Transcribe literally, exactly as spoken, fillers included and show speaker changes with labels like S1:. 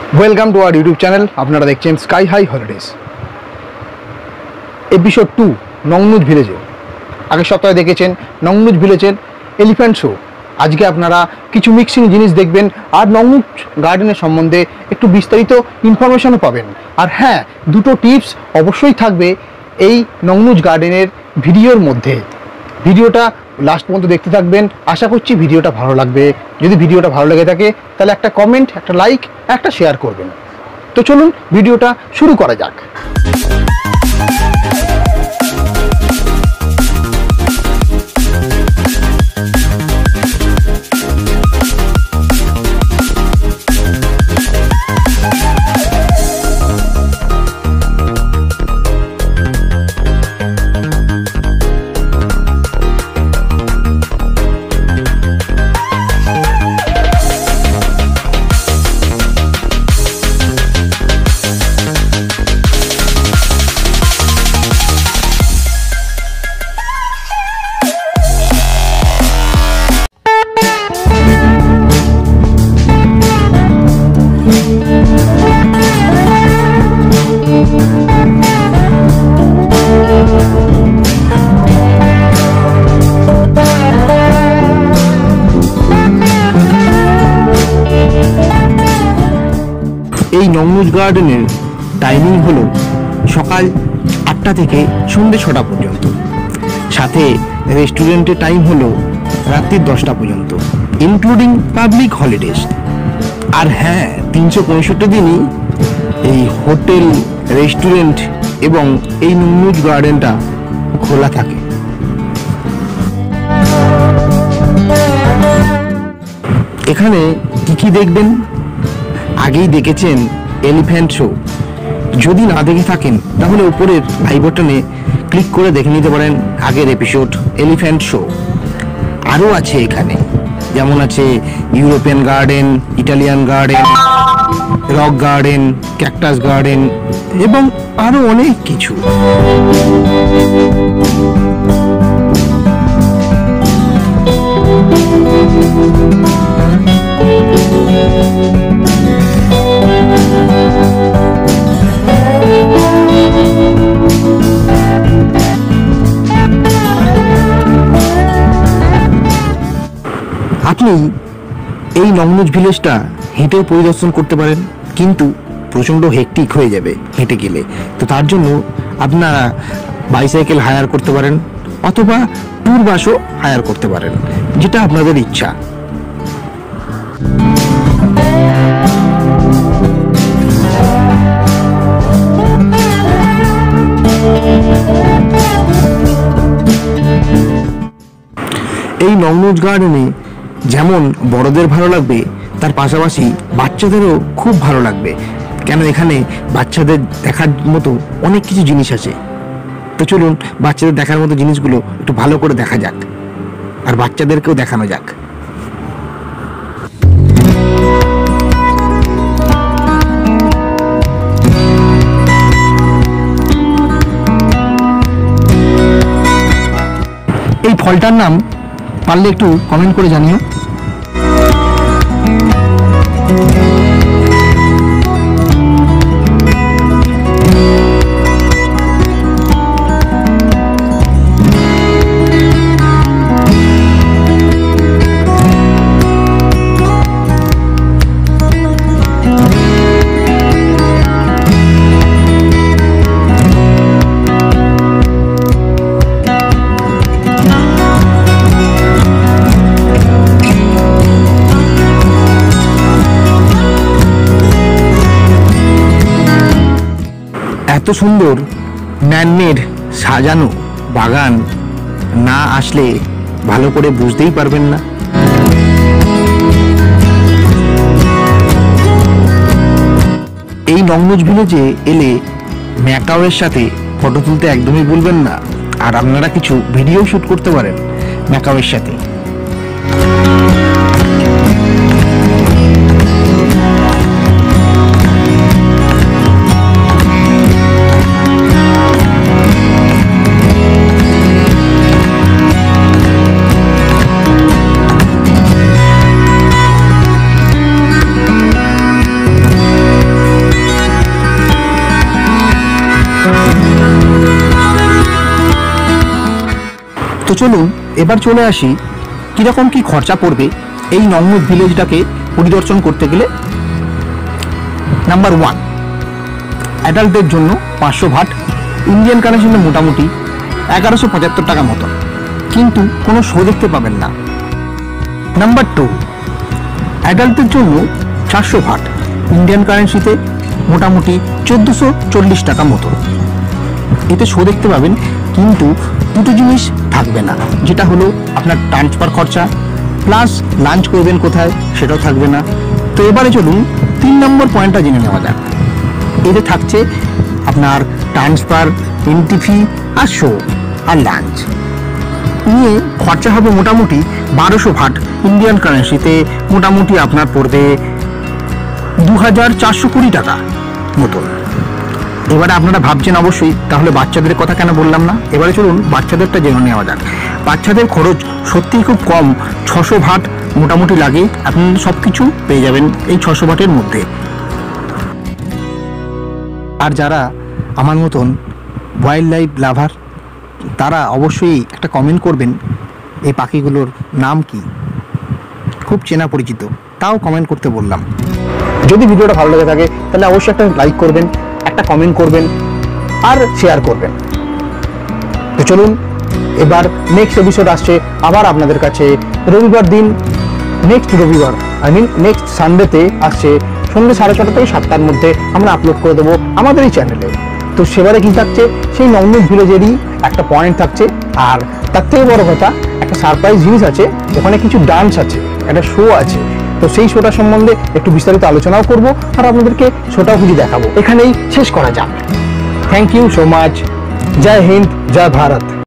S1: Welcome to our YouTube channel. আপনারা দেখছেন sky high holidays episode two নংনুজ ভিলেজে। আগের সপ্তাহে দেখেছেন নংনুজ ভিলেজের এলিফ্যান্ট শো। আজকে আপনারা কিছু মিক্সিং জিনিস দেখবেন আর নংনুজ গার্ডেনের সম্বন্ধে একটু বিস্তারিত ইনফরমেশনও পাবেন। আর হ্যাঁ, দুটো টিপস অবশ্যই থাকবে এই নংনুজ গার্ডেনের ভিডিওর মধ্যে। ভিডিওটা লাস্ট পর্যন্ত দেখতে থাকবেন, আশা করছি ভিডিওটা ভালো লাগবে। যদি ভিডিওটা ভালো লেগে থাকে তাহলে একটা কমেন্ট, একটা লাইক, একটা শেয়ার করবেন। তো চলুন ভিডিওটা শুরু করা যাক। এই নংনুজ গার্ডেনের টাইমিং হলো সকাল আটটা থেকে সন্ধ্যে ছটা পর্যন্ত, সাথে রেস্টুরেন্টের টাইম হলো রাত্রি দশটা পর্যন্ত, ইনক্লুডিং পাবলিক হলিডেজ। আর হ্যাঁ, তিনশো পঁয়ষট্টি দিনই এই হোটেল, রেস্টুরেন্ট এবং এই নংনুজ গার্ডেনটা খোলা থাকে। এখানে কি কি দেখবেন? আগেই দেখেছেন এলিফ্যান্ট শো। যদি না দেখে থাকেন তাহলে উপরের আই বাটনে ক্লিক করে দেখে নিতে পারেন আগের এপিসোড এলিফ্যান্ট শো। আরও আছে এখানে, যেমন আছে European garden, Italian garden, rock garden, cactus garden এবং আরও অনেক কিছু। আপনি এই নংনুজ ভিলেজটা হেঁটে পরিদর্শন করতে পারেন, কিন্তু প্রচণ্ড হেক্টিক হয়ে যাবে হেঁটে গেলে। তো তার জন্য আপনারা বাইসাইকেল হায়ার করতে পারেন অথবা ট্যুর বাসও হায়ার করতে পারেন, যেটা আপনাদের ইচ্ছা। এই নংনুজ গার্ডেনে যেমন বড়দের ভালো লাগবে, তার পাশাপাশি বাচ্চাদেরও খুব ভালো লাগবে, কেন এখানে বাচ্চাদের দেখার মতো অনেক কিছু জিনিস আছে। তো চলুন বাচ্চাদের দেখার মতো জিনিসগুলো একটু ভালো করে দেখা যাক আর বাচ্চাদেরকেও দেখানো যাক। এই ফলটার নাম পারলে একটু কমেন্ট করে জানিও। এত সুন্দর ম্যানমেড সাজানো বাগান না আসলে ভালো করে বুঝতেই পারবেন না। এই নংনুজ ভিলেজে এলে ম্যাকাওয়ের সাথে ফটো তুলতে একদমই ভুলবেন না। আর আপনারা কিছু ভিডিও শুট করতে পারেন ম্যাকাওয়ের সাথে। তো চলুন এবার চলে আসি কীরকম কি খরচা পড়বে এই নংনুচ ভিলেজটাকে পরিদর্শন করতে গেলে। নাম্বার ওয়ান, অ্যাডাল্টদের জন্য পাঁচশো ভাট, ইন্ডিয়ান কারেন্সিতে মোটামুটি এগারোশো পঁচাত্তর টাকা মতো, কিন্তু কোনো শো দেখতে পাবেন না। নাম্বার টু, অ্যাডাল্টদের জন্য চারশো ভাট, ইন্ডিয়ান কারেন্সিতে মোটামুটি চোদ্দোশো চল্লিশ টাকা মতো। এতে শো দেখতে পাবেন, কিন্তু দুটো জিনিস থাকবে না, যেটা হলো আপনার ট্রান্সফার খরচা প্লাস লাঞ্চ করবেন কোথায় সেটাও থাকবে না। তো এবারে চলুন তিন নম্বর পয়েন্টটা জেনে নেওয়া যাক। এতে থাকছে আপনার ট্রান্সফার, এন্ট্রি ফি আর শো আর লাঞ্চ নিয়ে খরচা হবে মোটামুটি বারোশো ভাট, ইন্ডিয়ান কারেন্সিতে মোটামুটি আপনার পড়বে দু হাজার চারশো কুড়ি টাকা মতন। এবারে আপনারা ভাবছেন অবশ্যই তাহলে বাচ্চাদের কথা কেন বললাম না। এবারে চলুন বাচ্চাদেরটা জেনে নেওয়া যাক। বাচ্চাদের খরচ সত্যিই খুব কম, ছশো ভাট মোটামুটি লাগে, আপনি সব কিছু পেয়ে যাবেন এই ছশো ভাটের মধ্যে। আর যারা আমার মতন ওয়াইল্ড লাইফ লাভার তারা অবশ্যই একটা কমেন্ট করবেন এই পাখিগুলোর নাম কি। খুব চেনা পরিচিত, তাও কমেন্ট করতে বললাম। যদি ভিডিওটা ভালো লেগে থাকে তাহলে অবশ্যই একটা লাইক করবেন, একটা কমেন্ট করবেন আর শেয়ার করবেন। তো চলুন এবার নেক্সট এপিসোড আসছে আবার আপনাদের কাছে রবিবার দিন, নেক্সট রবিবার আই মিন নেক্সট সানডেতে আসছে সন্ধ্যে সাড়ে ছটা থেকে সাতটার মধ্যে আমরা আপলোড করে দেবো আমাদের এই চ্যানেলে। তো সেবারে কি থাকছে, সেই নংনুচ ভিলেজেরই একটা পয়েন্ট থাকছে, আর তার থেকে বড় কথা একটা সারপ্রাইজ জিনিস আছে, ওখানে কিছু ডান্স আছে, একটা শো আছে। তো সেই শোটা সম্বন্ধে একটু বিস্তারিত আলোচনাও করব আর আপনাদেরকে শোটাও কিছু দেখাবো। এখানেই শেষ করা যাক। Thank you so much. জয় হিন্দ, জয় ভারত।